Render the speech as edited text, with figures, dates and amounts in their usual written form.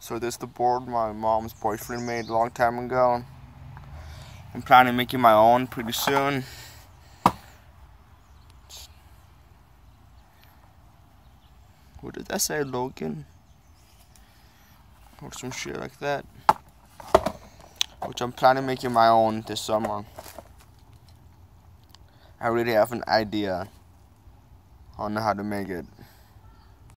So this is the board my mom's boyfriend made a long time ago. I'm planning on making my own pretty soon. What did that say, Logan? Or some shit like that. Which I'm planning on making my own this summer. I already have an idea on how to make it.